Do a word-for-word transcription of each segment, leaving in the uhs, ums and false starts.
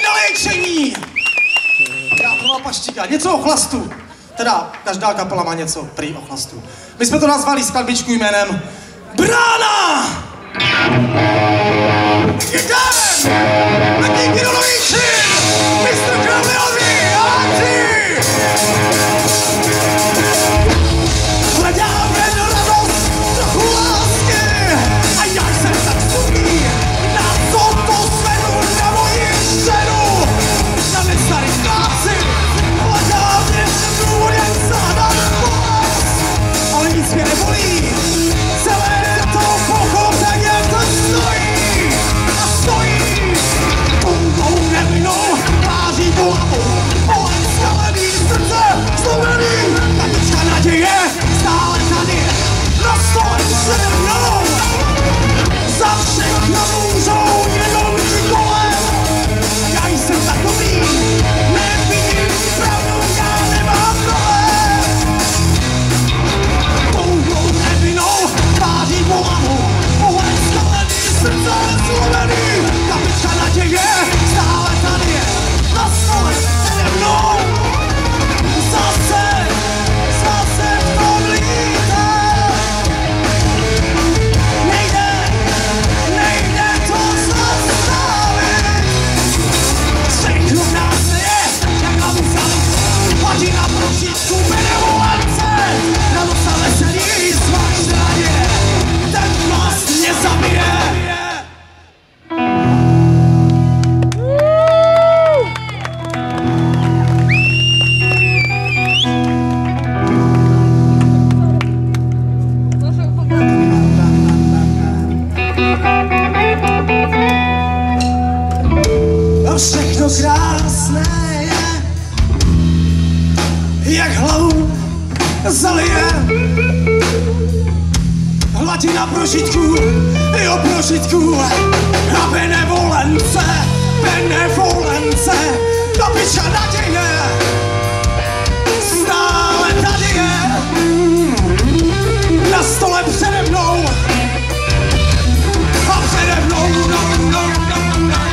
na léčení! Já to mám paštíka, něco o chlastu. Teda, každá kapela má něco prý o chlastu. My jsme to nazvali skladbičku jménem Brána! Jdem! Na díky do Novíčin! mistr Krabilový a ty! Hledáme do radost, trochu lásky a já jsem tak smutný, na co to svenu na moji ženu. Na nestarý práci hledám ještě důvodem zádat bolest, ale nic mě nebolí, celé to pochop tak jak to stojí a stojí. Touhou nevinnou tváří bolavou, bolem skalený srdce zlomený, tabička naděje stále tady na stole přede mnou. Za všechno můžou jenom ti kolem, já jsem takový, nevidím pravdu, já nemám problém. Touhou nevinnou tváří bolavou, bolem skalený srdce zlomený, tabička naděje stále tady na stole přede mnou. Zase, zase v tom lítám. Nejde, nejde to zastavit. Všechno v nás je, jak na musali, platí na prožitku benevolence. Na nosa veselí, zvlášť naděje, ten vlast mě zabije. A všechno krásné je, jak hlavu zalije. Hladina prožitku, jo prožitku, a benevolence, benevolence, tabička naděje, stále tady je, na stole přede mnou, a přede mnou, no, no, no, no, no.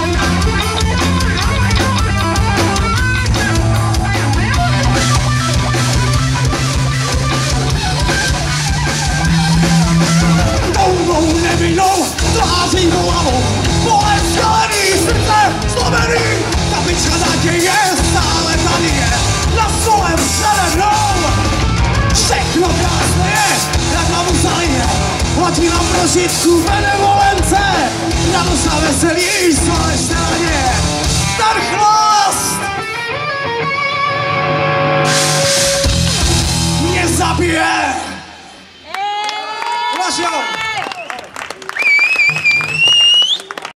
Touhou nevinnou tváří bolavou, bolem skalený srdce zlomený, tabička naděje stále tady je, na stole přede mnou. Všechno krásné je, jak hlavu zalije, hladí na prožitku benevolence, na nosa veselí, společné naděje, ten chlast mě zabije. Vaš jo.